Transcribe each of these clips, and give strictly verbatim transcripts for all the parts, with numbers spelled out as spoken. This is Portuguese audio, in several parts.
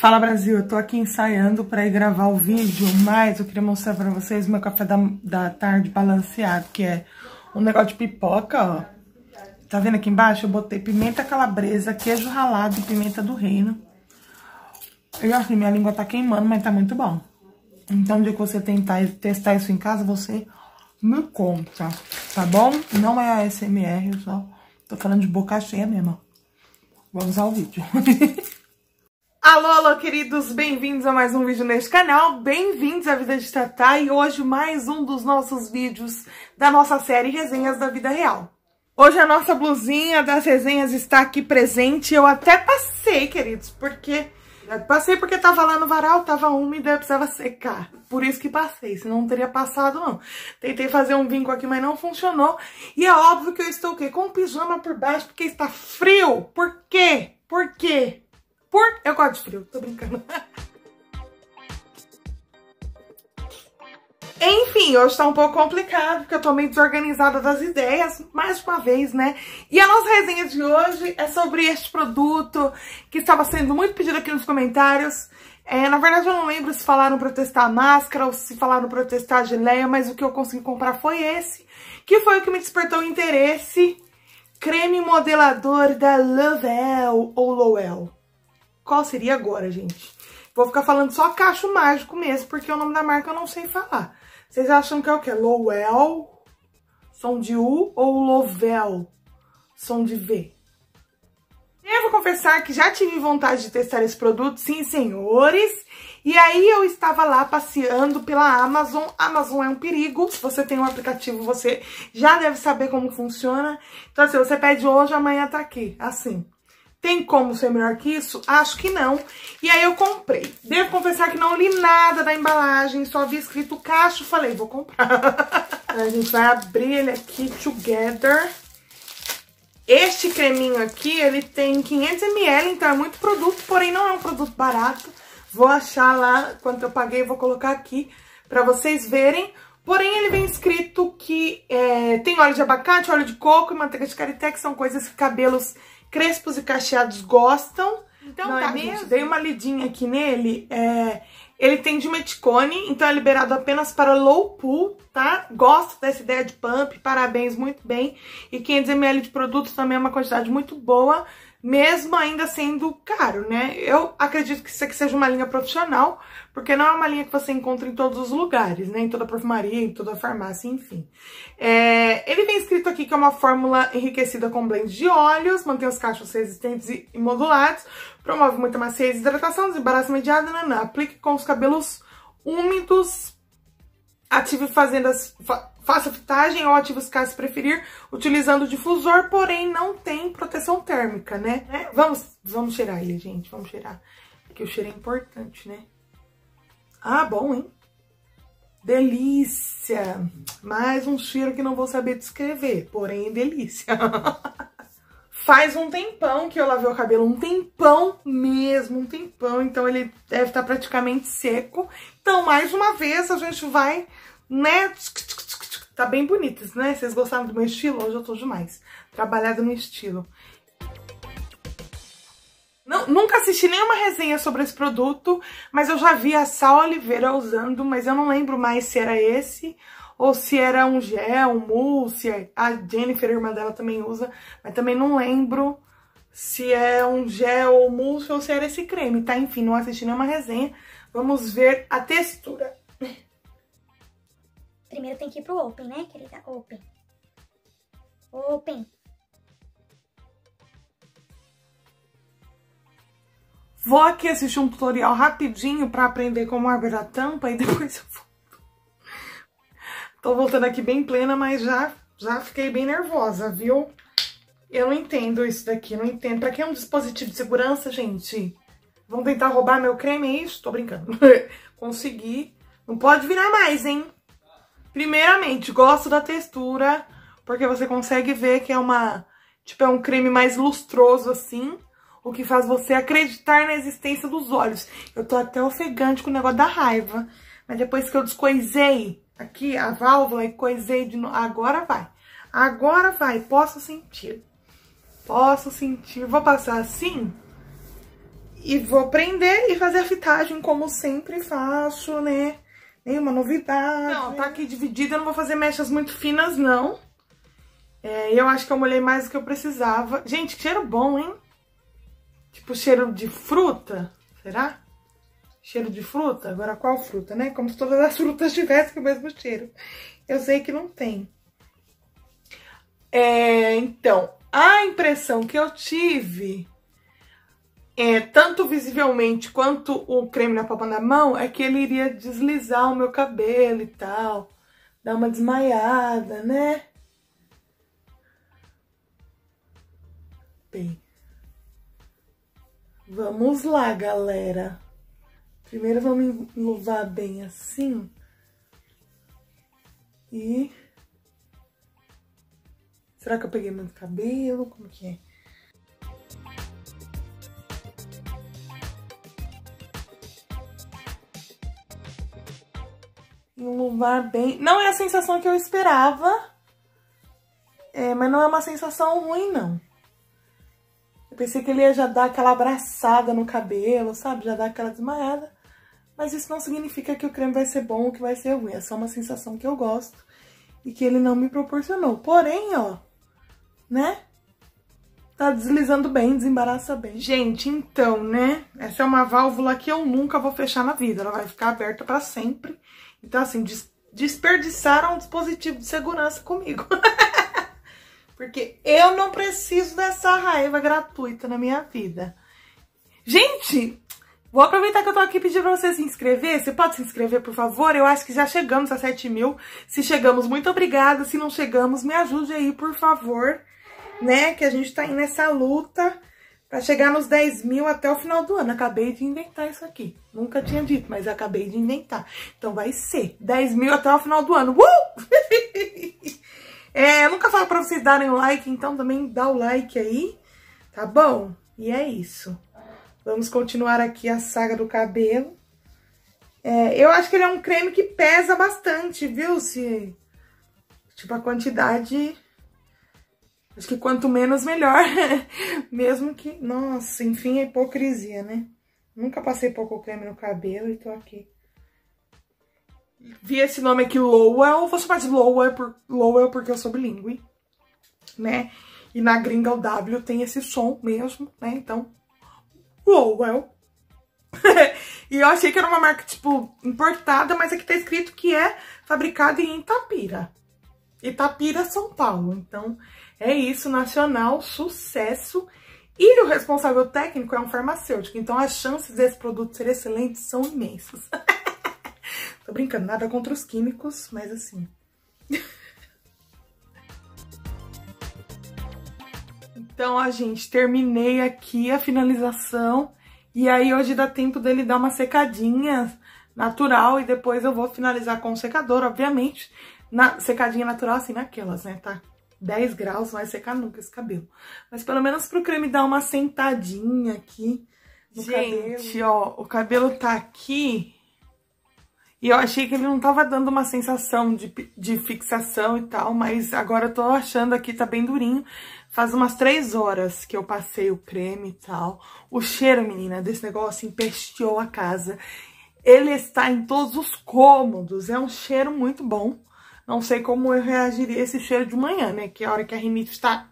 Fala Brasil, eu tô aqui ensaiando pra ir gravar o vídeo, mas eu queria mostrar pra vocês meu café da, da tarde balanceado, que é um negócio de pipoca, ó. Tá vendo aqui embaixo? Eu botei pimenta calabresa, queijo ralado e pimenta do reino. E assim, minha língua tá queimando, mas tá muito bom. Então, no dia que você tentar testar isso em casa, você me conta, tá bom? Não é A S M R, eu só tô falando de boca cheia mesmo. Vamos ao vídeo. Alô, alô, queridos, bem-vindos a mais um vídeo neste canal, bem-vindos à Vida de Tatá e hoje mais um dos nossos vídeos da nossa série Resenhas da Vida Real. Hoje a nossa blusinha das resenhas está aqui presente, eu até passei, queridos, porque... Passei porque tava lá no varal, tava úmida, eu precisava secar, por isso que passei, senão não teria passado não. Tentei fazer um vinco aqui, mas não funcionou, e é óbvio que eu estou o quê? Com um pijama por baixo, porque está frio, por quê? Por quê? Por... Eu gosto de frio, tô brincando. Enfim, hoje tá um pouco complicado, porque eu tô meio desorganizada das ideias, mais uma vez, né? E a nossa resenha de hoje é sobre este produto que estava sendo muito pedido aqui nos comentários. É, na verdade, eu não lembro se falaram pra eu testar a máscara ou se falaram pra eu testar a geleia, mas o que eu consegui comprar foi esse, que foi o que me despertou o interesse. Creme modelador da Lovell ou Lowell. Qual seria agora, gente? Vou ficar falando só cacho mágico mesmo, porque o nome da marca eu não sei falar. Vocês acham que é o quê? Lowell, som de U, ou Lovell, som de V? Eu vou confessar que já tive vontade de testar esse produto, sim, senhores. E aí eu estava lá passeando pela Amazon. Amazon é um perigo. Se você tem um aplicativo, você já deve saber como funciona. Então, assim, você pede hoje, amanhã tá aqui, assim. Tem como ser melhor que isso? Acho que não. E aí eu comprei. Devo confessar que não li nada da embalagem, só vi escrito cacho, falei, vou comprar. A gente vai abrir ele aqui together. Este creminho aqui, ele tem quinhentos mililitros, então é muito produto, porém não é um produto barato. Vou achar lá quanto eu paguei, vou colocar aqui pra vocês verem. Porém, ele vem escrito que é, tem óleo de abacate, óleo de coco e manteiga de karité, que são coisas que cabelos crespos e cacheados gostam. Então não tá, é gente, dei uma lidinha aqui nele. É, ele tem dimeticone, então é liberado apenas para low pool, tá? Gosto dessa ideia de pump, parabéns, muito bem. E quinhentos mililitros de produto também é uma quantidade muito boa, mesmo ainda sendo caro, né? Eu acredito que isso aqui seja uma linha profissional, porque não é uma linha que você encontra em todos os lugares, né? Em toda a perfumaria, em toda a farmácia, enfim. É, ele vem escrito aqui que é uma fórmula enriquecida com blend de óleos, mantém os cachos resistentes e modulados, promove muita maciez e hidratação, desembaraço imediato, nanã. Aplique com os cabelos úmidos, ative fazendo as... Fa Faça fitagem ou ative os casos se preferir, utilizando o difusor, porém não tem proteção térmica, né? É, vamos, vamos cheirar ele, gente, vamos cheirar. Porque o cheiro é importante, né? Ah, bom, hein? Delícia! Mais um cheiro que não vou saber descrever, porém delícia. Faz um tempão que eu lavei o cabelo, um tempão mesmo, um tempão, então ele deve estar praticamente seco. Então, mais uma vez, a gente vai, né... Tá bem bonito, né? Vocês gostaram do meu estilo? Hoje eu tô demais. Trabalhada no estilo. Não, nunca assisti nenhuma resenha sobre esse produto, mas eu já vi a Sal Oliveira usando, mas eu não lembro mais se era esse ou se era um gel, um mousse. A Jennifer, a irmã dela, também usa, mas também não lembro se é um gel ou mousse ou se era esse creme, tá? Enfim, não assisti nenhuma resenha. Vamos ver a textura. Primeiro tem que ir pro Open, né, querida? Open. Open. Vou aqui assistir um tutorial rapidinho pra aprender como abrir a tampa e depois eu volto. Tô voltando aqui bem plena, mas já, já fiquei bem nervosa, viu? Eu não entendo isso daqui, não entendo. Pra que é um dispositivo de segurança, gente? Vão tentar roubar meu creme, é isso? Tô brincando. Consegui. Não pode virar mais, hein? Primeiramente, gosto da textura, porque você consegue ver que é uma, tipo, é um creme mais lustroso, assim, o que faz você acreditar na existência dos olhos. Eu tô até ofegante com o negócio da raiva, mas depois que eu descoisei aqui a válvula e coisei de novo, agora vai. Agora vai, posso sentir. Posso sentir, vou passar assim E vou prender e fazer a fitagem como sempre faço, né? Nenhuma novidade. Não, tá aqui dividida, eu não vou fazer mechas muito finas, não. É, eu acho que eu molhei mais do que eu precisava. Gente, que cheiro bom, hein? Tipo cheiro de fruta, será? Cheiro de fruta? Agora qual fruta, né? Como se todas as frutas tivessem o mesmo cheiro. Eu sei que não tem. É, então, a impressão que eu tive... É, tanto visivelmente quanto o creme na palma da mão, é que ele iria deslizar o meu cabelo e tal. Dar uma desmaiada, né? Bem. Vamos lá, galera. Primeiro vamos enluvar bem assim. E... Será que eu peguei muito cabelo? Como que é? Enluvar bem. Não é a sensação que eu esperava. É, mas não é uma sensação ruim, não. Eu pensei que ele ia já dar aquela abraçada no cabelo, sabe? Já dar aquela desmaiada. Mas isso não significa que o creme vai ser bom ou que vai ser ruim. É só uma sensação que eu gosto e que ele não me proporcionou. Porém, ó, né? Tá deslizando bem, desembaraça bem. Gente, então, né? Essa é uma válvula que eu nunca vou fechar na vida. Ela vai ficar aberta pra sempre. Então, assim, des desperdiçaram um dispositivo de segurança comigo. Porque eu não preciso dessa raiva gratuita na minha vida. Gente, vou aproveitar que eu tô aqui e pedir pra você se inscrever. Você pode se inscrever, por favor? Eu acho que já chegamos a sete mil. Se chegamos, muito obrigada. Se não chegamos, me ajude aí, por favor. Né? Que a gente tá aí nessa luta pra chegar nos dez mil até o final do ano. Acabei de inventar isso aqui. Nunca tinha dito, mas acabei de inventar. Então vai ser dez mil até o final do ano. Uh! É, eu nunca falo pra vocês darem o like, então também dá o like aí, tá bom? E é isso. Vamos continuar aqui a saga do cabelo. É, eu acho que ele é um creme que pesa bastante, viu? Se, tipo, a quantidade... Acho que quanto menos, melhor. Mesmo que... Nossa, enfim, é hipocrisia, né? Nunca passei pouco creme no cabelo e tô aqui. Vi esse nome aqui, Lowell. Vou chamar de Lowell, por, Lowell porque eu sou bilíngue, né? E na gringa o W tem esse som mesmo, né? Então, Lowell. E eu achei que era uma marca, tipo, importada, mas aqui tá escrito que é fabricada em Itapira. Itapira, São Paulo. Então, é isso, nacional, sucesso. E o responsável técnico é um farmacêutico. Então, as chances desse produto ser excelente são imensas. Tô brincando, nada contra os químicos, mas assim... Então, ó, gente, terminei aqui a finalização. E aí, hoje dá tempo dele dar uma secadinha natural. E depois eu vou finalizar com o secador, obviamente. Na secadinha natural, assim, naquelas, né, tá? dez graus, não vai secar nunca esse cabelo. Mas pelo menos pro creme dar uma sentadinha aqui no cabelo. Gente, ó, o cabelo tá aqui... E eu achei que ele não tava dando uma sensação de, de fixação e tal, mas agora eu tô achando aqui, tá bem durinho. Faz umas três horas que eu passei o creme e tal. O cheiro, menina, desse negócio empesteou a casa. Ele está em todos os cômodos, é um cheiro muito bom. Não sei como eu reagiria a esse cheiro de manhã, né, que é a hora que a rinite está...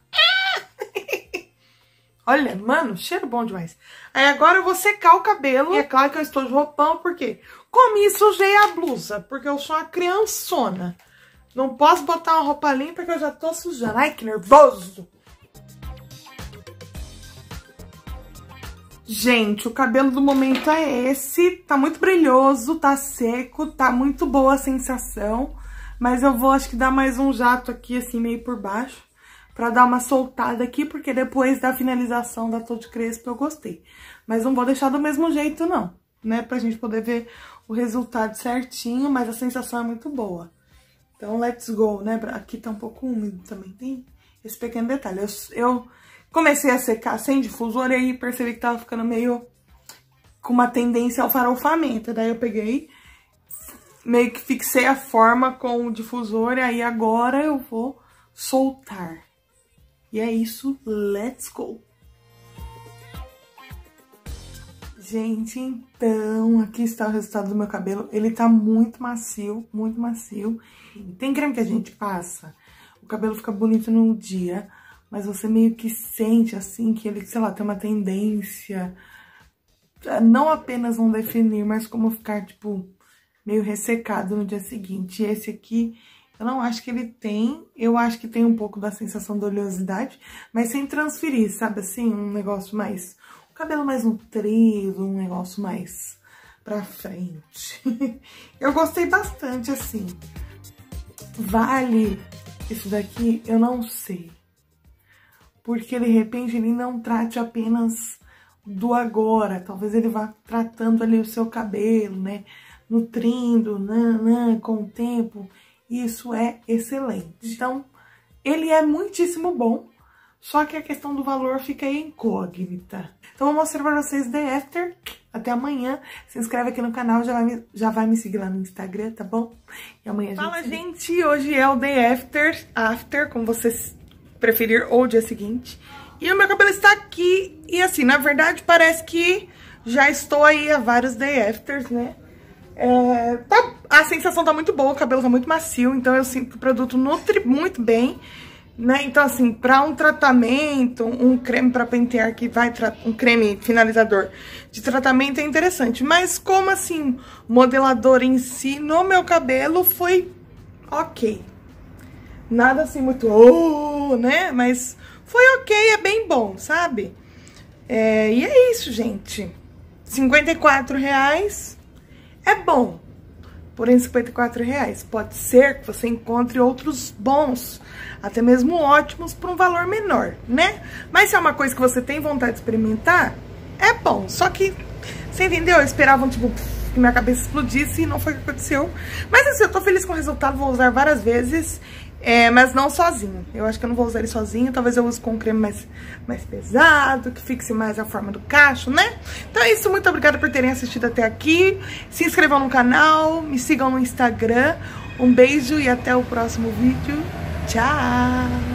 Olha, mano, cheiro bom demais. Aí agora eu vou secar o cabelo. E é claro que eu estou de roupão, porque comi e sujei a blusa. Porque eu sou uma criançona. Não posso botar uma roupa limpa porque eu já tô sujando. Ai, que nervoso. Gente, o cabelo do momento é esse. Tá muito brilhoso, tá seco, tá muito boa a sensação. Mas eu vou, acho que dar mais um jato aqui, assim, meio por baixo. Pra dar uma soltada aqui, porque depois da finalização da Todo Crespo eu gostei. Mas não vou deixar do mesmo jeito, não, né? Pra gente poder ver o resultado certinho, mas a sensação é muito boa. Então, let's go, né? Aqui tá um pouco úmido também, tem esse pequeno detalhe. Eu, eu comecei a secar sem difusor e aí percebi que tava ficando meio com uma tendência ao farofamento. Daí eu peguei, meio que fixei a forma com o difusor e aí agora eu vou soltar. E é isso, let's go! Gente, então, aqui está o resultado do meu cabelo. Ele tá muito macio, muito macio. Tem creme que a gente passa, o cabelo fica bonito num dia, mas você meio que sente, assim, que ele, sei lá, tem uma tendência a não apenas não definir, mas como ficar, tipo, meio ressecado no dia seguinte. E esse aqui, eu não acho que ele tem, eu acho que tem um pouco da sensação de oleosidade, mas sem transferir, sabe assim, um negócio mais... cabelo mais nutrido, um negócio mais pra frente. Eu gostei bastante, assim. Vale isso daqui? Eu não sei. Porque, de repente, ele não trate apenas do agora. Talvez ele vá tratando ali o seu cabelo, né? Nutrindo, nanã, com o tempo. Isso é excelente. Então, ele é muitíssimo bom. Só que a questão do valor fica aí incógnita. Então, vou mostrar pra vocês The After. Até amanhã. Se inscreve aqui no canal, já vai me, já vai me seguir lá no Instagram, tá bom? E amanhã a gente... Fala, gente! Hoje é o The After, After, como vocês preferir, ou o dia seguinte. E o meu cabelo está aqui. E assim, na verdade, parece que já estou aí há vários The Afters, né? É, tá, a sensação tá muito boa, o cabelo tá muito macio, então eu sinto que o produto nutre muito bem. Né? Então, assim, para um tratamento, um creme para pentear que vai... Um creme finalizador de tratamento é interessante. Mas como, assim, modelador em si, no meu cabelo foi ok. Nada, assim, muito... Oh, né? Mas foi ok, é bem bom, sabe? É, e é isso, gente. cinquenta e quatro reais é bom. Porém, cinquenta e quatro reais. Pode ser que você encontre outros bons, até mesmo ótimos, por um valor menor, né? Mas se é uma coisa que você tem vontade de experimentar, é bom. Só que, você entendeu? Eu esperava, tipo, que minha cabeça explodisse e não foi o que aconteceu. Mas assim, eu tô feliz com o resultado, vou usar várias vezes, é, mas não sozinho. Eu acho que eu não vou usar ele sozinho, talvez eu use com um creme mais, mais pesado, que fixe mais a forma do cacho, né? Então é isso, muito obrigada por terem assistido até aqui. Se inscrevam no canal, me sigam no Instagram. Um beijo e até o próximo vídeo. Tchau!